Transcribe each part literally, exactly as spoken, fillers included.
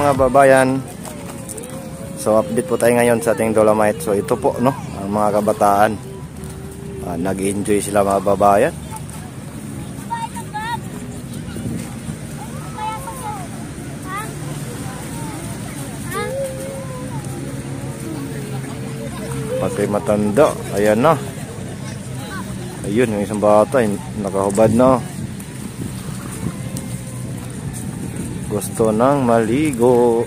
mga babayan. So update po tayo ngayon sa ating Dolomite. So ito po no, ang mga kabataan. Uh, nag-enjoy sila mga babayan. Pati matanda, ayan na. Ayun, yung isang bata nakahubad na. Gusto nang maligo.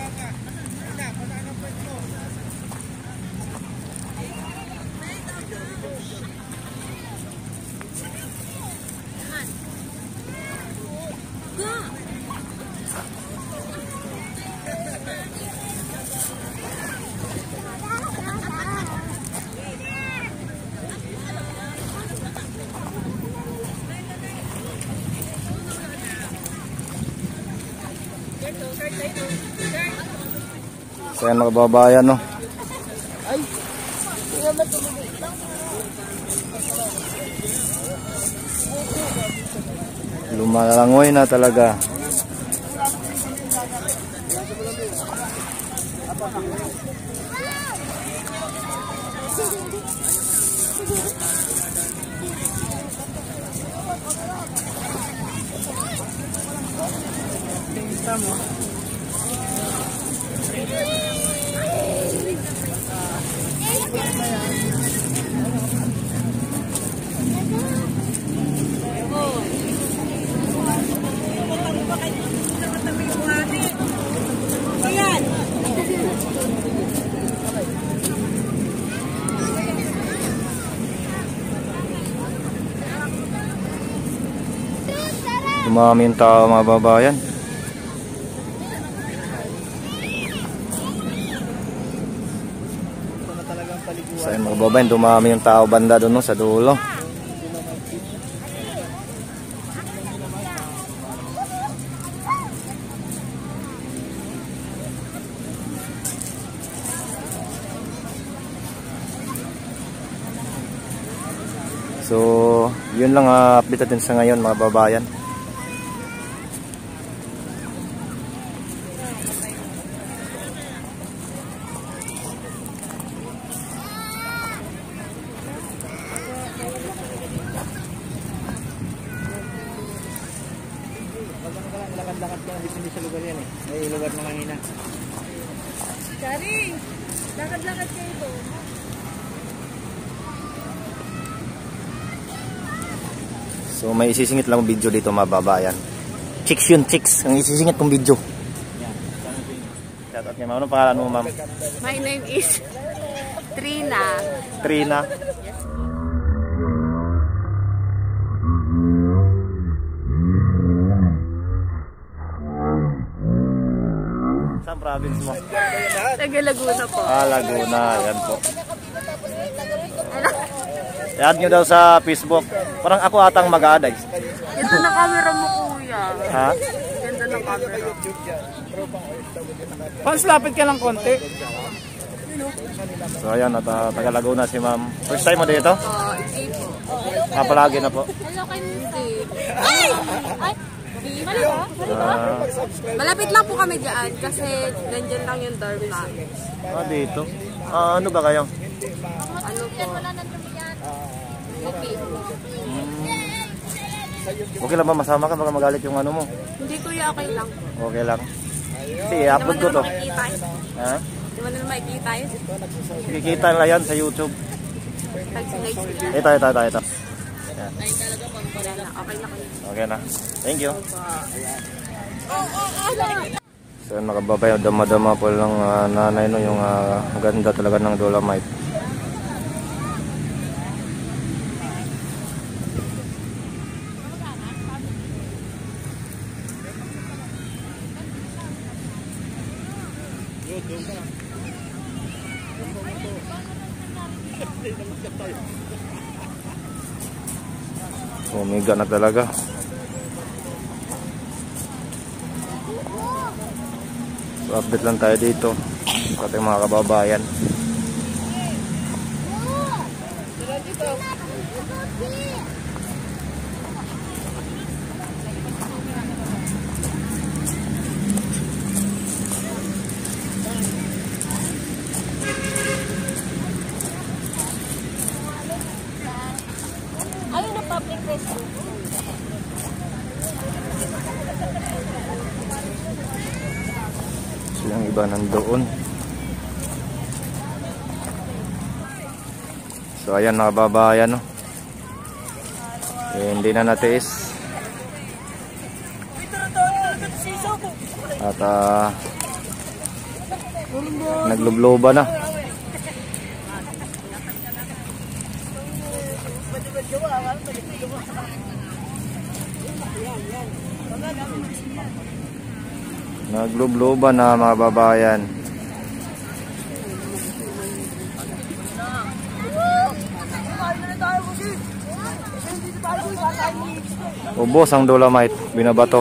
So yan mga babayan no. Ay. Lumalangoy na talaga. Dumami yung tao mga babayan. So yung mga babayan, dumami yung tao banda doon no, sa dulo. So yun lang uh, update natin sa ngayon mga babayan. Lakad-lakad ka hindi sa lugar yan eh. May lugar na mahina. Charing! Lakad-lakad kayo doon. So may isisingit lang video dito mga babayan. Chicks yun, chicks. Ang isisingit kong video. Shout out niya ma'am. Anong pangalan mo ma'am? My name is Trina. Trina. Saan province mo? Taga Laguna po. Ah, Laguna. Yan po. I-add nyo daw sa Facebook. Parang ako atang mag-a-add. Ganda na camera mo kuya. Ha? Ganda na camera. Pans, lapit ka lang konti. So ayan, at uh, taga Laguna si ma'am. First time mo dito? Oo, hindi po. Ah, palagi na po. Hello kay Steve. Ay! Ay! Uh, Malapit lang po kami dyan kasi nandyan lang yung dorm namin. ah, dito? Ah, ano ba kayo? Ano po? Okay. Hmm. Okay lang ba masama ka? Baka magalit yung ano mo. Hindi kuya, okay lang. Okay lang. Sige, upload ko to. Ha? Di mo naman makikita yun. Kikita na yan sa YouTube. Ito, ito, ito, ito. Yan. Okay na kayo. Okay na. Thank you. So nakababay, dama-dama po lang uh, nanay no, yung uh, ganda talaga ng Dolomite. Umiga na talaga. So update lang tayo dito sa ating mga kababayan. public restroom. Silang iba nandoon. So ayan mga babayan, no? Eh, hindi na natiis. At uh, naglubloba na. Naglubloba na mga babayan. Ubos ang Dolomite, binabato.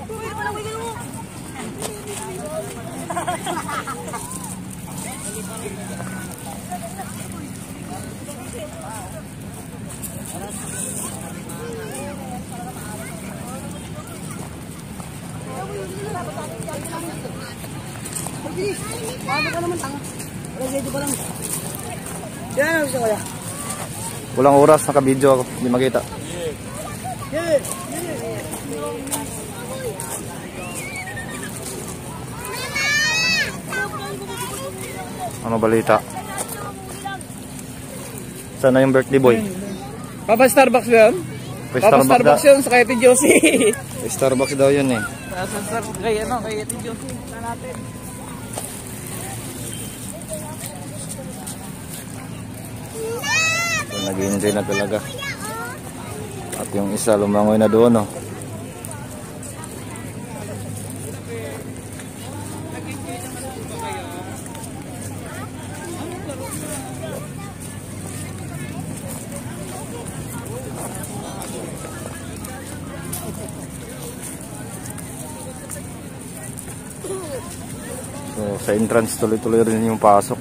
Walang oras, naka-video ako, hindi makita. Ano balita? Sana yung birthday boy? Papa Starbucks ba yun? Papa Papa Starbucks yun sa kay Ate Josie. Starbucks daw yun eh. Nasa Starbucks kay ano, kay Ate Josie. Na natin. So, nag-enjoy na talaga. At yung isa lumangoy na doon, no? So, sa entrance tuloy-tuloy rin yung pasok.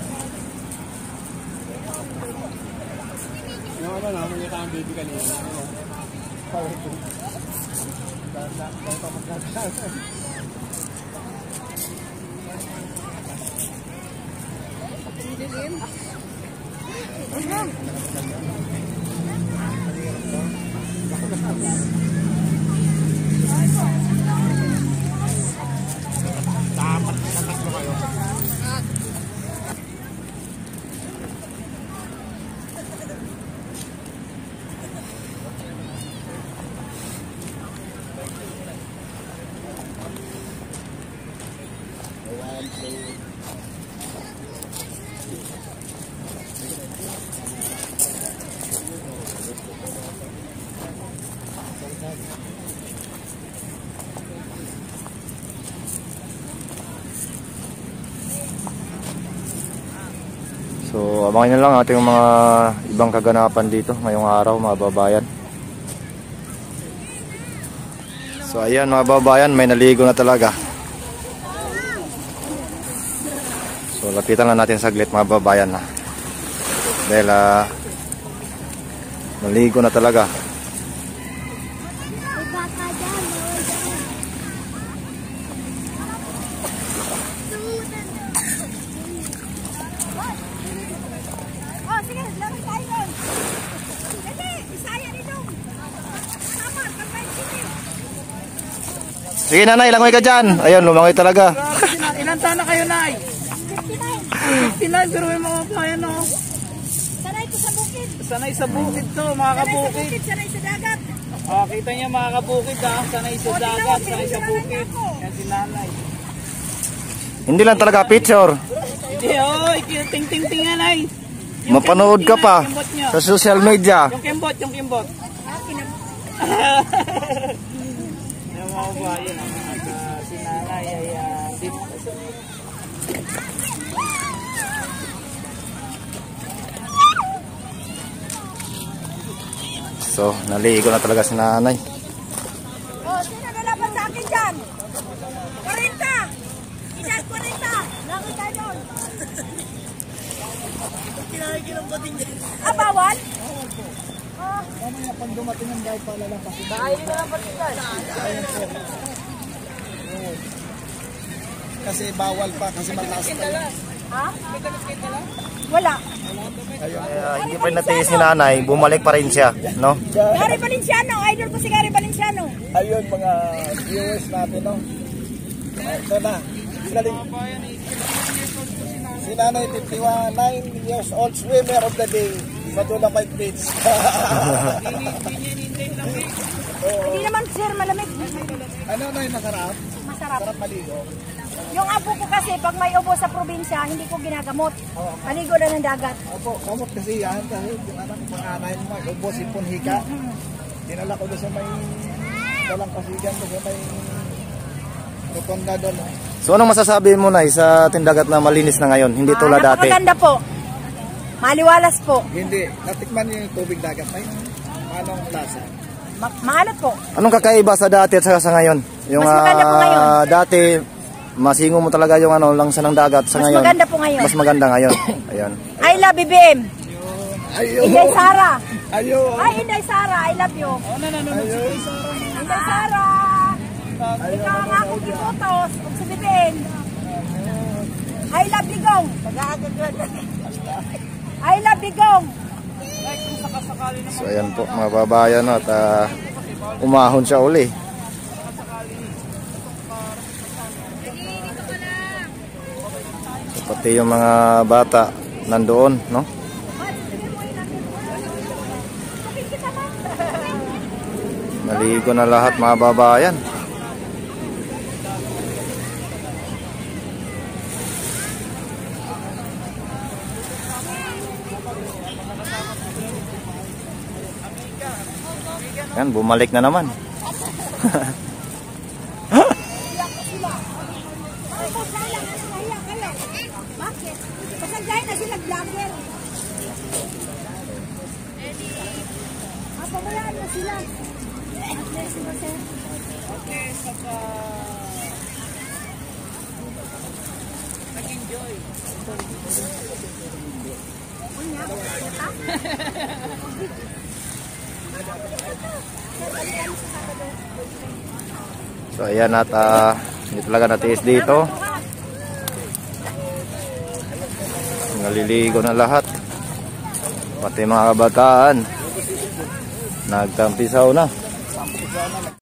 So, abangan nyo lang ating mga ibang kaganapan dito ngayong araw mga babayan. So, ayan mga babayan, may naligo na talaga. So, lapitan lang natin saglit mga babayan na. Dahil uh, naligo na talaga. Sige nanay, langoy ka dyan. Ayun, lumangoy talaga. Ilan taon na kayo, Nay? fifty-nine, pero may mga kaya, no? Sanay ko sa bukid. Sanay sa bukid to, mga kabukid. Sanay sa dagat. Oh, kita niya mga kabukid, ha? Sanay sa dagat, sanay sa bukid. Yan si nanay. Hindi lang talaga picture. Hindi, oh, ting-ting-ting na, Nay. Mapanood ka pa sa social media. Yung kimbot, yung kimbot. Yung mga bayan, ang mga sinanay ay uh, dito. So, naligo na talaga si nanay. Oh, sino nalaban sa akin dyan? forty! Isang forty! Langoy tayo doon. Kinakikilang pa din dyan. Ah, bawal? Mamaya pag dumating ang guide pa lalampasin. Dahil na lang pati dyan. Kasi bawal pa, kasi mataas pa yun. Ha? May kalas kayo tala? Wala. Kaya hindi pa rin natiis ni nanay, bumalik pa rin siya, no? Gary Valenciano, idol ko si Gary Valenciano. Ayun mga viewers natin, no? Ito na. Galing. Si nanay, fifty-one, nine years old swimmer of the day. Sa Dolomite Beach. Hindi naman sir, malamig. Ano na yung masarap? Masarap. Sarap maligo. Yung apo ko kasi, pag may ubo sa probinsya, hindi ko ginagamot. Maligo na ng dagat. Opo, kamot kasi yan. Kasi yung anak ko, panganay mo, ubo, sipon, hika. Dinala ko doon sa may dalang kasigan, doon sa may rotonda doon. No? So anong masasabi mo na sa tindagat na malinis na ngayon, hindi tulad Ah, dati? napakaganda po. Maliwalas po. Hindi, natikman niyo yung tubig dagat na yun. Anong lasa? Ma maalot po. Anong kakaiba sa dati at saka sa ngayon? Yung Mas maganda po ah, ngayon. dati masingo mo talaga yung ano lang sa ng dagat sa Mas ngayon. maganda po ngayon. Mas maganda ngayon. Ayun. I love B B M. Ayun! Inday Sara. Ayun! Ay, Inday Sara, I love you. Oh, nanonood si Kuya Sara. Inday Sara. Ikaw ang akong iputos. Kung si B B M. I love Ligong. I love Ligong. So ayan po mga babayan, no, at ah, umahon siya uli. So, pati yung mga bata nandoon, no? Naligo na lahat mga babayan. Yan, bumalik na naman. Bakit? Pasagay na sila vlogger. Ah, pabayaan na sila. Okay, sila sir. Okay, saka nag-enjoy. So ayan at uh, hindi talaga natiis dito. Naliligo na lahat. Pati mga kabataan nagtampisaw na.